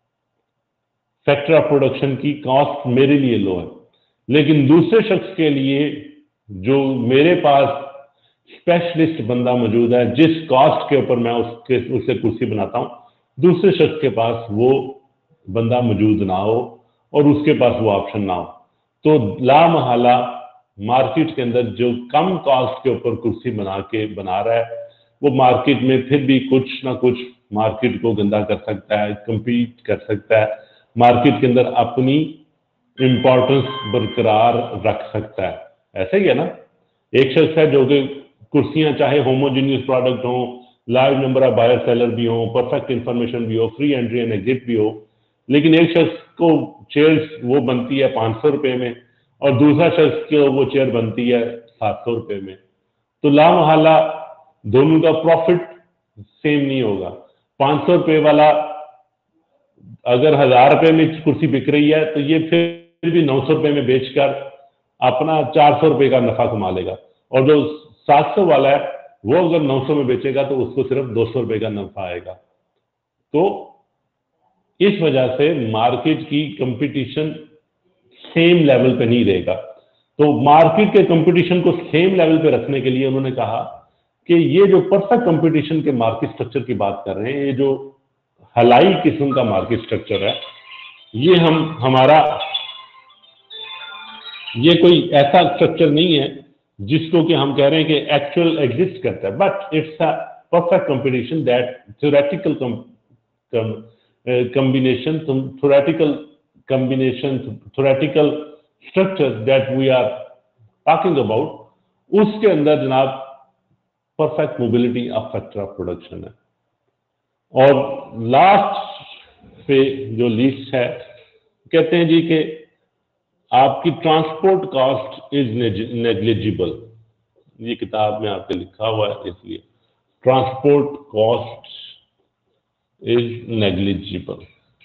Factor of production की कॉस्ट मेरे लिए लो है, लेकिन दूसरे शख्स के लिए जो मेरे पास स्पेशलिस्ट बंदा मौजूद है, जिस कॉस्ट के ऊपर मैं उसके उससे कुर्सी बनाता हूं, दूसरे शख्स के पास वो बंदा मौजूद ना हो और उसके पास वो ऑप्शन ना हो, तो ला महला मार्केट के अंदर जो कम कॉस्ट के ऊपर कुर्सी बना के बना रहा है, वो मार्केट में फिर भी कुछ ना कुछ मार्केट को गंदा कर सकता है, कंपीट कर सकता है, मार्केट के अंदर अपनी इंपॉर्टेंस बरकरार रख सकता है। ऐसा ही है ना, एक शख्स है जो कि कुर्सियां चाहे होमोजीनियस प्रोडक्ट हो, large number of buyer seller भी हो, परफेक्ट इंफॉर्मेशन भी हो, फ्री एंट्री एंड एग्जिट भी हो, लेकिन एक शख्स को चेयर्स वो बनती है पाँच सौ रुपये में और दूसरा शख्स को वो चेयर बनती है सात सौ रुपये में, तो ला महला दोनों का प्रॉफिट सेम नहीं होगा। पाँच सौ रुपये वाला अगर हजार रुपये में कुर्सी बिक रही है तो ये फिर भी नौ सौ रुपये में बेचकर अपना चार सौ रुपये का नफा कमा लेगा, और जो सात सौ वाला है वो अगर नौ सौ में बेचेगा तो उसको सिर्फ दो सौ रुपये का नफा आएगा। तो इस वजह से मार्केट की कंपटीशन सेम लेवल पे नहीं रहेगा। तो मार्केट के कंपटीशन को सेम लेवल पे रखने के लिए उन्होंने कहा कि ये जो परफेक्ट कंपटीशन के मार्केट स्ट्रक्चर की बात कर रहे हैं, ये जो हलाई किस्म का मार्केट स्ट्रक्चर है, ये हम हमारा ये कोई ऐसा स्ट्रक्चर नहीं है जिसको कि हम कह रहे हैं कि एक्चुअल एग्जिस्ट करता है, but it's a perfect competition that theoretical combination, theoretical combination, theoretical structures that we are talking about, उसके अंदर जनाब perfect mobility of factor of production है। और लास्ट पे जो लिस्ट है, कहते हैं जी कि आपकी ट्रांसपोर्ट कॉस्ट इज नेग्लिजिबल। ये किताब में आपके लिखा हुआ है, इसलिए ट्रांसपोर्ट कॉस्ट इज नेग्लिजिबल।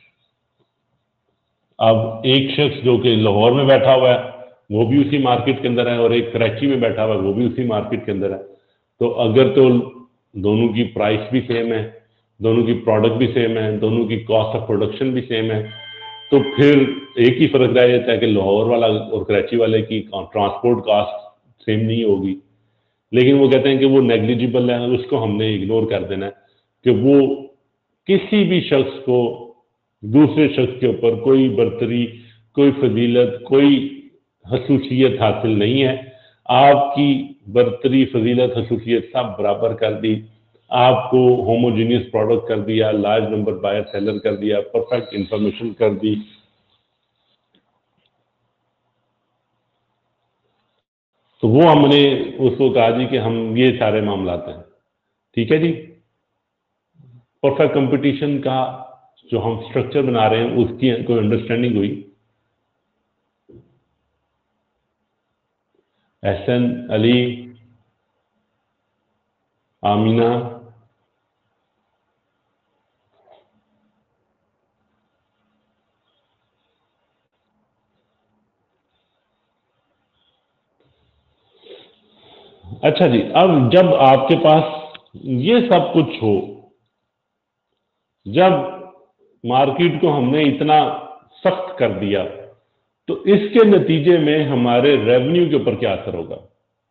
अब एक शख्स जो कि लाहौर में बैठा हुआ है वो भी उसी मार्केट के अंदर है, और एक कराची में बैठा हुआ है वो भी उसी मार्केट के अंदर है, तो अगर तो दोनों की प्राइस भी सेम है, दोनों की प्रोडक्ट भी सेम है, दोनों की कॉस्ट ऑफ प्रोडक्शन भी सेम है, तो फिर एक ही फर्क रह जाता है कि लाहौर वाला और कराची वाले की ट्रांसपोर्ट कॉस्ट सेम नहीं होगी। लेकिन वो कहते हैं कि वो नेग्लिजिबल है, उसको हमने इग्नोर कर देना है कि वो किसी भी शख्स को दूसरे शख्स के ऊपर कोई बर्तरी, कोई फजीलत, कोई खसूसियत हासिल नहीं है। आपकी बर्तरी, फजीलत, खसूसियत सब बराबर कर दी, आपको होमोजीनियस प्रोडक्ट कर दिया, लार्ज नंबर बायर सेलर कर दिया, परफेक्ट इंफॉर्मेशन कर दी। तो वो हमने उसको कहा जी कि हम ये सारे मामलात हैं, ठीक है जी। परफेक्ट कंपटीशन का जो हम स्ट्रक्चर बना रहे हैं उसकी कोई अंडरस्टैंडिंग हुई? एहसन, अली, आमीना, अच्छा जी। अब जब आपके पास ये सब कुछ हो, जब मार्केट को हमने इतना सख्त कर दिया, तो इसके नतीजे में हमारे रेवेन्यू के ऊपर क्या असर होगा?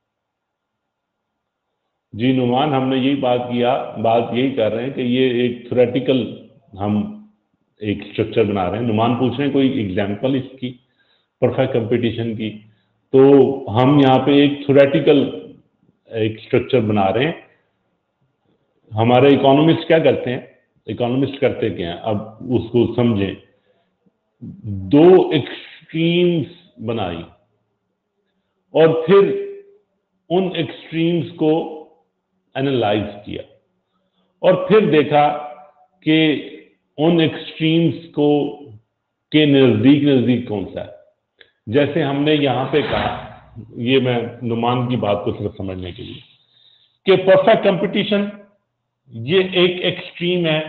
जी नुमान, हमने यही बात किया, बात यही कर रहे हैं कि ये एक थ्योरेटिकल हम एक स्ट्रक्चर बना रहे हैं। नुमान पूछ रहे हैं कोई एग्जांपल इसकी परफेक्ट कंपटीशन की, तो हम यहाँ पे एक थ्योरेटिकल एक स्ट्रक्चर बना रहे हैं। हमारे इकोनॉमिस्ट क्या करते हैं? इकोनॉमिस्ट करते क्या हैं, अब उसको समझें। दो एक्सट्रीम्स बनाई और फिर उन एक्सट्रीम्स को एनालाइज किया और फिर देखा कि उन एक्सट्रीम्स को के नजदीक नजदीक कौन सा है। जैसे हमने यहां पे कहा, ये मैं नुमान की बात को सिर्फ समझने के लिए, कि परफेक्ट कंपटीशन ये एक एक्सट्रीम है,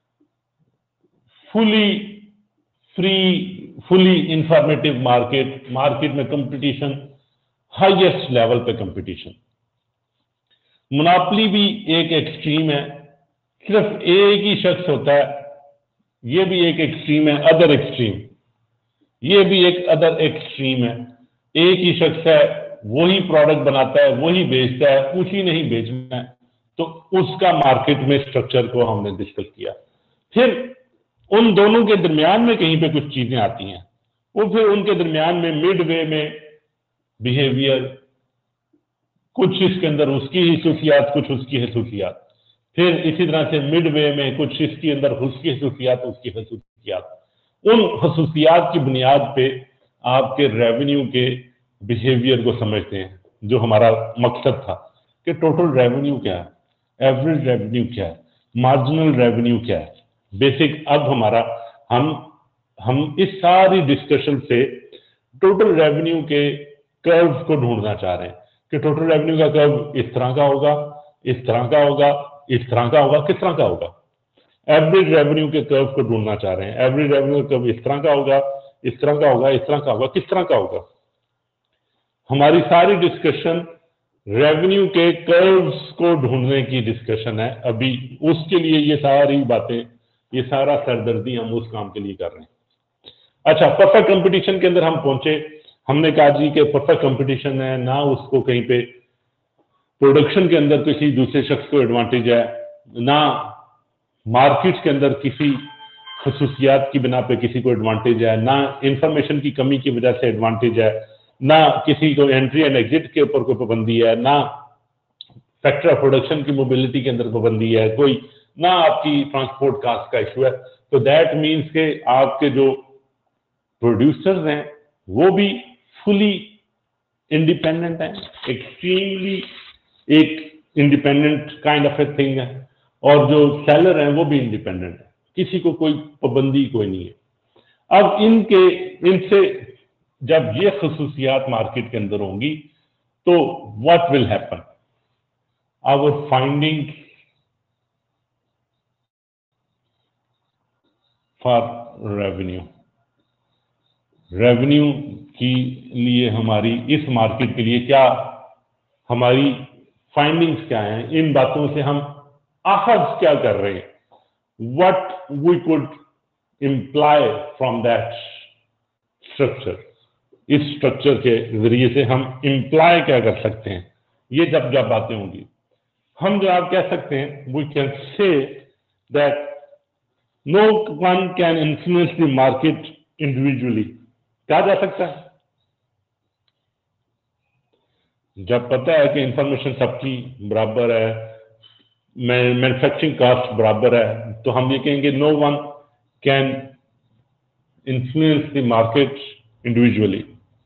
fully free, fully informative market, market में कंपटीशन, हाईएस्ट लेवल पे कंपटीशन। मोनोपोली भी एक एक्सट्रीम है, सिर्फ एक ही शख्स होता है, ये भी एक एक्सट्रीम है। अदर एक्सट्रीम, ये भी एक अदर एक्सट्रीम है। एक ही शख्स है, वही प्रोडक्ट बनाता है, वही बेचता है, उसी नहीं बेचना है, तो उसका मार्केट में स्ट्रक्चर को हमने डिस्कस किया। फिर उन दोनों के दरमियान में कहीं पे कुछ चीजें आती हैं, वो फिर उनके दरमियान में मिड वे में बिहेवियर, कुछ इसके अंदर उसकी खसूसियात, कुछ उसकी खसूसियात, फिर इसी तरह से मिड वे में कुछ इसके अंदर उसकी खसूसियात, उसकी खसूसियात। उन खसूसियात की बुनियाद पे आपके रेवेन्यू के बिहेवियर को समझते हैं, जो हमारा मकसद था कि टोटल रेवेन्यू क्या है, एवरेज रेवेन्यू क्या है, मार्जिनल रेवेन्यू क्या है, बेसिक। अब हमारा हम हम इस सारी डिस्कशन से टोटल रेवेन्यू के कर्व को ढूंढना चाह रहे हैं कि टोटल रेवेन्यू का कर्व इस तरह का होगा, इस तरह का होगा, इस तरह का होगा, किस तरह का होगा। एवरेज रेवेन्यू के कर्व को ढूंढना चाह रहे हैं, एवरेज रेवेन्यू का कर्व इस तरह का होगा, इस तरह का होगा, इस तरह का होगा, किस तरह का होगा। हमारी सारी डिस्कशन रेवेन्यू के कर्व्स को ढूंढने की डिस्कशन है अभी। उसके लिए ये सारी बातें, ये सारा सरदर्दी हम उस काम के लिए कर रहे हैं। अच्छा, परफेक्ट कंपटीशन के अंदर हम पहुंचे। हमने कहा जी कि परफेक्ट कंपटीशन है ना, उसको कहीं पे प्रोडक्शन के अंदर किसी दूसरे शख्स को एडवांटेज है, ना मार्केट्स के अंदर किसी खसूसियात की बिना पे किसी को एडवांटेज है, ना इंफॉर्मेशन की कमी की वजह से एडवांटेज है, ना किसी को एंट्री एंड एग्जिट के ऊपर कोई पाबंदी है, ना फैक्टर ऑफ प्रोडक्शन की मोबिलिटी के अंदर पाबंदी है कोई, ना आपकी ट्रांसपोर्ट कास्ट का इशू है। तो दैट मीन्स के आपके जो प्रोड्यूसर्स हैं वो भी फुली इंडिपेंडेंट है, एक्सट्रीमली एक independent kind of a thing है, और जो सेलर हैं वो भी इंडिपेंडेंट है, किसी को कोई पाबंदी कोई नहीं है। अब इनके इनसे जब ये खसूसियात मार्केट के अंदर होंगी तो what will happen, our finding for revenue, revenue के लिए हमारी इस मार्केट के लिए क्या हमारी फाइंडिंग्स क्या हैं, इन बातों से हम आखिर क्या कर रहे हैं, what we could imply from that structure, इस स्ट्रक्चर के जरिए से हम इम्प्लाई क्या कर सकते हैं। ये जब जब बातें होंगी हम जो आप कह सकते हैं, we can say that no one can influence the market individually, कहा जा सकता है। जब पता है कि इंफॉर्मेशन सबकी बराबर है, मैन्युफैक्चरिंग कॉस्ट बराबर है, तो हम ये कहेंगे no one can influence the market individually.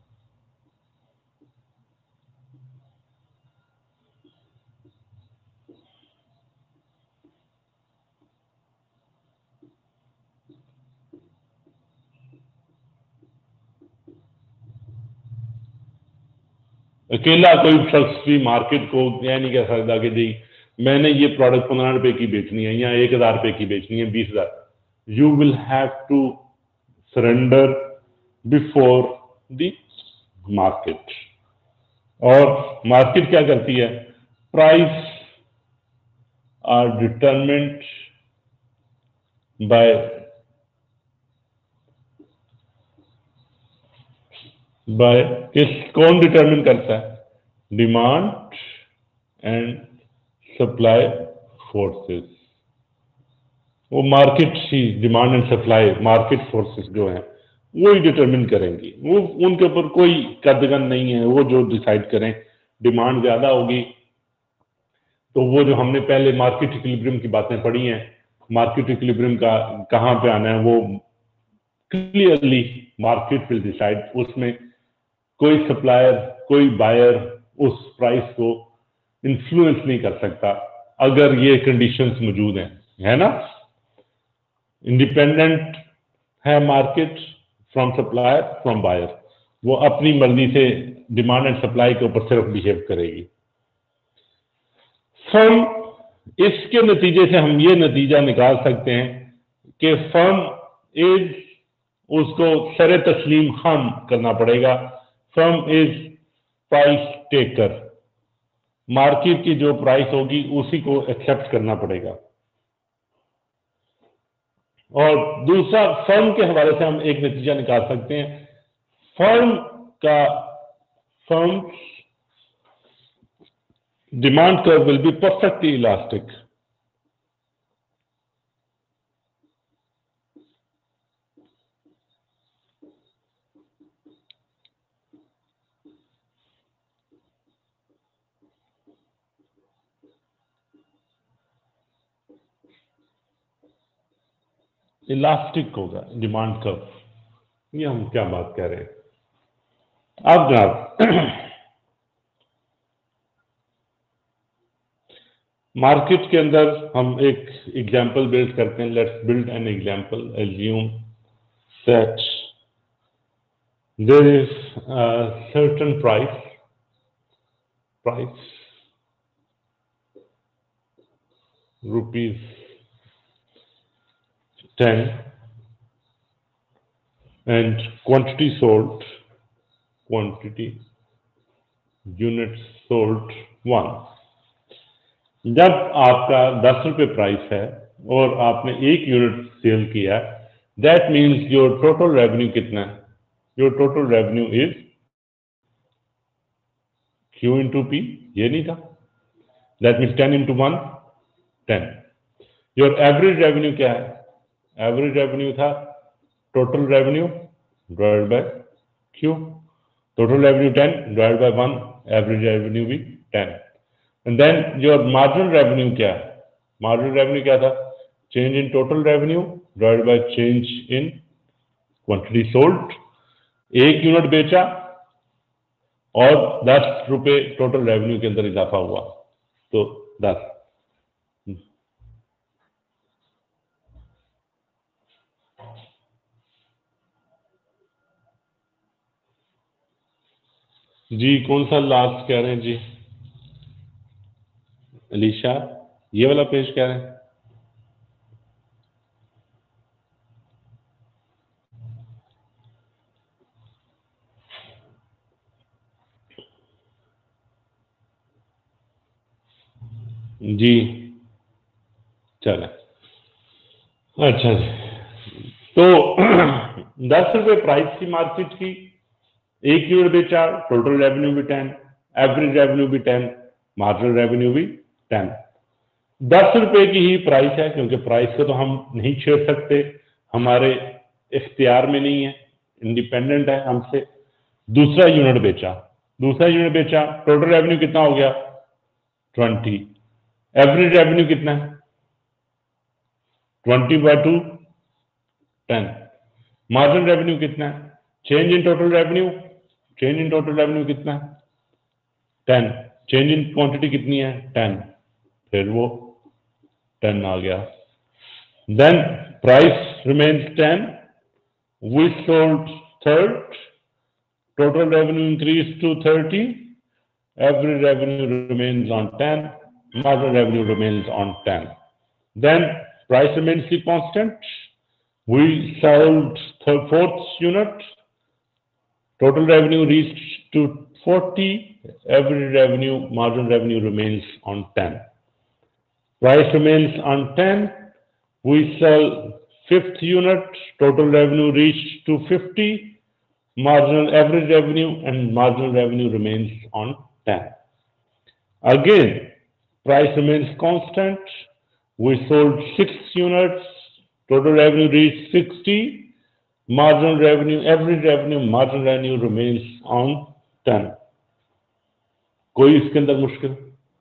अकेला कोई शख्स भी मार्केट को यह नहीं कह सकता कि जी मैंने ये प्रोडक्ट पंद्रह रुपए की बेचनी है या एक हजार रुपए की बेचनी है, बीस हजार। You will have to surrender before the market. और मार्केट क्या करती है, price are determined by by किस कौन डिटरमिन करता है, डिमांड एंड सप्लाई फोर्सेस। वो मार्केट ही, demand and supply market forces जो हैं वो ही डिटरमिन करेंगी, वो उनके ऊपर कोई कदगन नहीं है, वो जो डिसाइड करें। डिमांड ज्यादा होगी तो वो जो हमने पहले मार्केट इक्विलिब्रियम की बातें पढ़ी हैं, मार्केट इक्विलिब्रियम का कहां पे आना है वो क्लियरली मार्केट विल डिसाइड। उसमें कोई सप्लायर कोई बायर उस प्राइस को इन्फ्लुएंस नहीं कर सकता अगर ये कंडीशंस मौजूद हैं, है ना। इंडिपेंडेंट है market from supplier from buyer, वो अपनी मर्जी से डिमांड एंड सप्लाई के ऊपर सिर्फ बिहेव करेगी। फर्म, इसके नतीजे से हम ये नतीजा निकाल सकते हैं कि फर्म इज, उसको सरे तस्लीम खाम करना पड़ेगा, firm is price taker, market की जो प्राइस होगी उसी को एक्सेप्ट करना पड़ेगा। और दूसरा, फर्म के हवाले से हम एक नतीजा निकाल सकते हैं, फर्म का firm demand curve will be perfectly elastic. Elastic होगा डिमांड कर्व, ये हम क्या बात कर रहे हैं। अब जनाब मार्केट के अंदर हम एक एग्जांपल बिल्ड करते हैं, let's build an example, assume that there is a certain price price rupees ten and quantity sold, quantity units sold one। जब आपका दस रुपए प्राइस है और आपने एक यूनिट सेल किया, that means your total revenue कितना है, your total revenue is Q into P, ये नहीं था, that means ten into one ten. Your average revenue क्या है, एवरेज रेवेन्यू था total revenue divided by Q, total revenue ten divided by one, average revenue भी ten. And then your marginal revenue क्या है? Marginal revenue क्या था? Change in total revenue divided by change in quantity sold. एक unit बेचा और दस रुपए टोटल रेवेन्यू के अंदर इजाफा हुआ, तो दस. जी कौन सा लास्ट कह रहे हैं जी? अलीशा, ये वाला पेज कह रहे हैं? जी चले, अच्छा जी. तो दस रुपए प्राइस की मार्केट की, एक यूनिट बेचा, टोटल रेवेन्यू भी टेन, एवरेज रेवेन्यू भी टेन, मार्जिनल रेवेन्यू भी टेन. दस रुपए की ही प्राइस है, क्योंकि प्राइस को तो हम नहीं छेड़ सकते, हमारे इख्तियार में नहीं है, इंडिपेंडेंट है हमसे. दूसरा यूनिट बेचा, दूसरा यूनिट बेचा, टोटल रेवेन्यू कितना हो गया? ट्वेंटी. एवरेज रेवेन्यू कितना है? Twenty by two, ten. Marginal revenue कितना है? Change in total revenue, change in total revenue कितना है? टेन. चेंज इन क्वांटिटी कितनी है? टेन. फिर वो टेन आ गया. Then price remains ten, we sold third, total revenue increase to thirty, average revenue remains on ten, marginal revenue remains on ten. Then price remains constant. We sold the fourth unit. Total revenue reached to forty. Average revenue, marginal revenue remains on ten. Price remains on ten. We sell fifth unit. Total revenue reached to fifty. Marginal average revenue and marginal revenue remains on ten. Again, price remains constant. We sold six units. Total revenue reached sixty. Marginal revenue, average revenue, marginal revenue remains on ten. कोई इसके अंदर मुश्किल?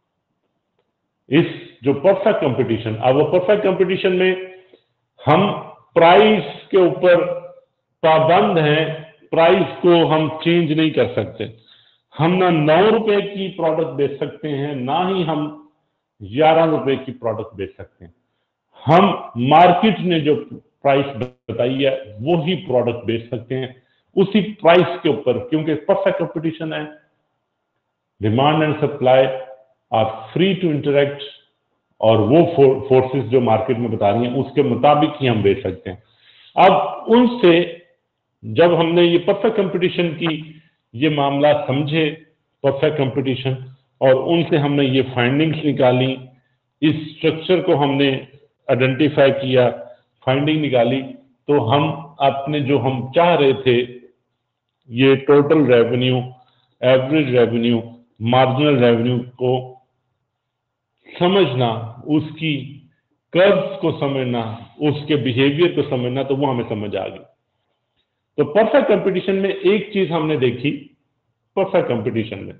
इस जो perfect competition, अब वो perfect competition में हम प्राइस के ऊपर पाबंद हैं, प्राइस को हम चेंज नहीं कर सकते. हम ना नौ रुपए की प्रोडक्ट बेच सकते हैं, ना ही हम ग्यारह रुपए की प्रोडक्ट बेच सकते हैं. हम मार्केट ने जो प्राइस बताई है वो ही प्रोडक्ट बेच सकते हैं उसी प्राइस के ऊपर, क्योंकि परफेक्ट कंपटीशन है. Demand and supply are free to interact, और वो फोर्सेस जो मार्केट में बता रही हैं उसके मुताबिक ही हम बेच सकते हैं. अब उनसे जब हमने ये परफेक्ट कंपटीशन की ये मामला समझे, परफेक्ट कंपटीशन, और उनसे हमने ये फाइंडिंग्स निकाली, इस स्ट्रक्चर को हमने आइडेंटिफाई किया, फाइंडिंग निकाली, तो हम अपने जो हम चाह रहे थे ये total revenue, average revenue, marginal revenue को समझना, उसकी कर्व्स को समझना, उसके बिहेवियर को समझना, तो वो हमें समझ आ गई. तो परफेक्ट कंपटीशन में एक चीज हमने देखी, परफेक्ट कंपटीशन में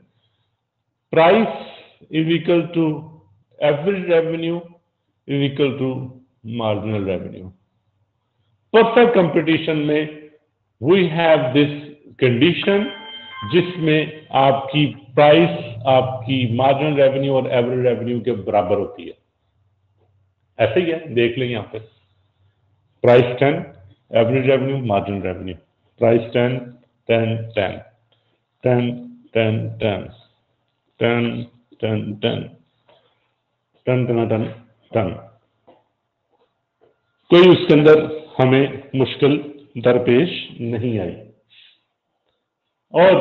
price is equal to average revenue is equal to marginal revenue. Perfect competition में वी हैव दिस कंडीशन जिसमें आपकी प्राइस आपकी मार्जिनल रेवेन्यू और एवरेज रेवेन्यू के बराबर होती है. ऐसे ही है, देख लें यहाँ पे price ten, average revenue, marginal revenue. Price ten, ten, ten, ten, ten, ten, ten, ten, ten, ten ten ten ten. कोई उसके अंदर हमें मुश्किल दरपेश नहीं आई. और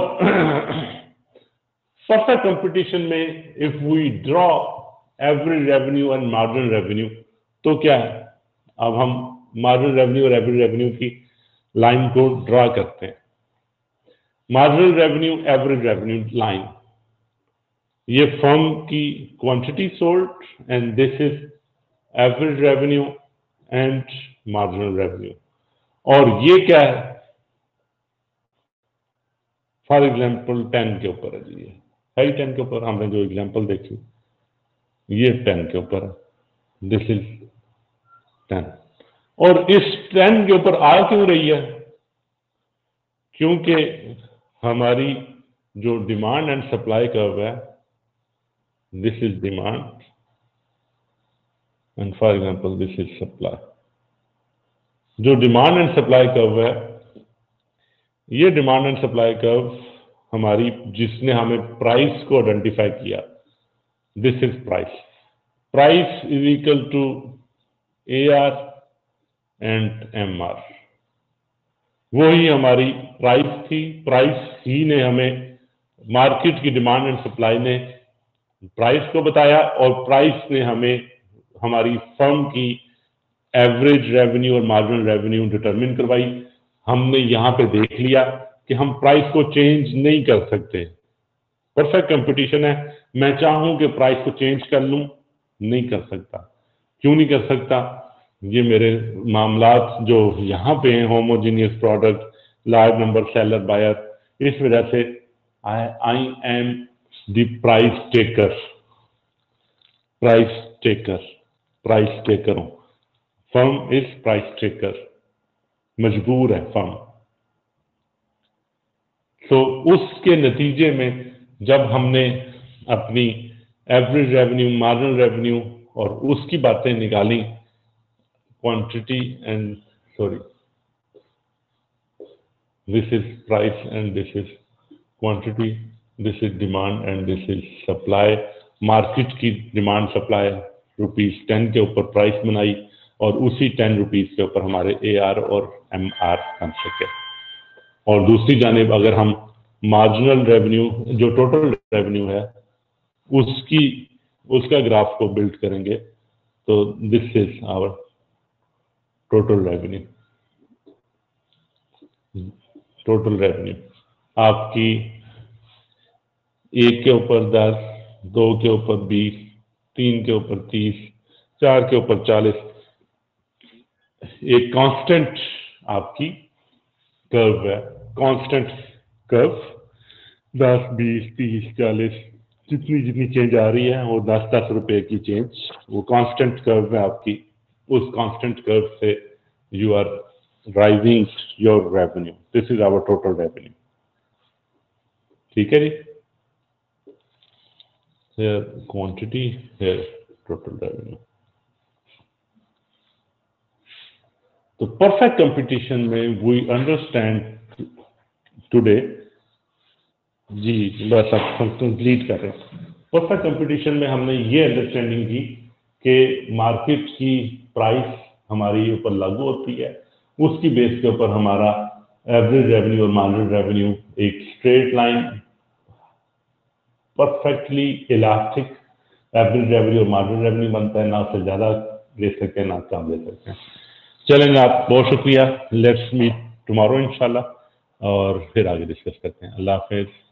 परफेक्ट कंपटीशन में if we draw average revenue and marginal revenue, तो क्या है, अब हम मार्जिनल रेवेन्यू और एवरेज रेवेन्यू की लाइन को ड्रॉ करते हैं. Marginal revenue, average revenue line, ये फर्म की quantity sold and this is average revenue and marginal revenue. और ये क्या है, फॉर एग्जाम्पल टेन के ऊपर है जी, है टेन के ऊपर, हमने जो एग्जाम्पल देखी ये टेन के ऊपर है, दिस इज टेन। और इस टेन के ऊपर आ क्यों रही है? क्योंकि हमारी जो डिमांड एंड सप्लाई कर्व है, this is demand and for example this is supply. जो डिमांड एंड सप्लाई कर्व है, ये डिमांड एंड सप्लाई कर्व हमारी, जिसने हमें प्राइस को आइडेंटिफाई किया, this is price. Price is equal to A R and M R. वो ही हमारी प्राइस थी। प्राइस ही ने हमें, मार्केट की डिमांड एंड सप्लाई ने प्राइस को बताया और प्राइस ने हमें हमारी फर्म की एवरेज रेवेन्यू और मार्जिनल रेवेन्यू डिटरमिन करवाई। हमने यहाँ पे देख लिया कि हम प्राइस को चेंज नहीं कर सकते। परफेक्ट कंपटीशन है, मैं चाहूं कि प्राइस को चेंज कर लूं, नहीं कर सकता। क्यों नहीं कर सकता? ये मेरे मामलात जो यहाँ पे हैं, homogeneous product, large number seller buyer, इस वजह से I I am the price taker, price taker, price taker हूं। फर्म इज प्राइस टेकर, मजबूर है फर्म। तो उसके नतीजे में जब हमने अपनी एवरेज रेवेन्यू, मार्जिनल रेवेन्यू और उसकी बातें निकाली, quantity and sorry this is price and this is quantity, this is demand and this is supply. Market की डिमांड सप्लाई रुपीज टेन के ऊपर प्राइस बनाई और उसी टेन रुपीज के ऊपर हमारे ए आर और एम आर बन सके। और दूसरी जानिब अगर हम मार्जिनल रेवेन्यू, जो टोटल रेवेन्यू है, उसकी उसका ग्राफ को बिल्ड करेंगे, तो this is our total revenue. Total revenue आपकी एक के ऊपर दस, दो के ऊपर बीस, तीन के ऊपर तीस, चार के ऊपर चालीस, एक कांस्टेंट आपकी कर्व है, कांस्टेंट कर्व। दस, बीस, तीस, चालीस, जितनी जितनी चेंज आ रही है वो दस दस रुपए की चेंज, वो कांस्टेंट कर्व है आपकी। उस कांस्टेंट कर्व से you are rising your revenue. This is our total revenue. ठीक है जी। Here quantity, here total revenue. तो परफेक्ट कंपटीशन में वी अंडरस्टैंड टुडे जी, बस अब हम कंप्लीट कर रहे हैं। परफेक्ट कंपटीशन में हमने ये अंडरस्टैंडिंग की कि मार्केट की प्राइस हमारी ऊपर लागू होती है, उसकी बेस के ऊपर हमारा एवरेज रेवेन्यू और मार्जिनल रेवेन्यू एक straight line, perfectly elastic average revenue और मार्जिनल रेवेन्यू बनता है। ना उससे ज्यादा ले सकते हैं, ना कम ले सकते हैं। चलेंगे, आप बहुत शुक्रिया। लेट्स मीट टुमारो इंशाल्लाह और फिर आगे डिस्कस करते हैं। अल्लाह हाफिज।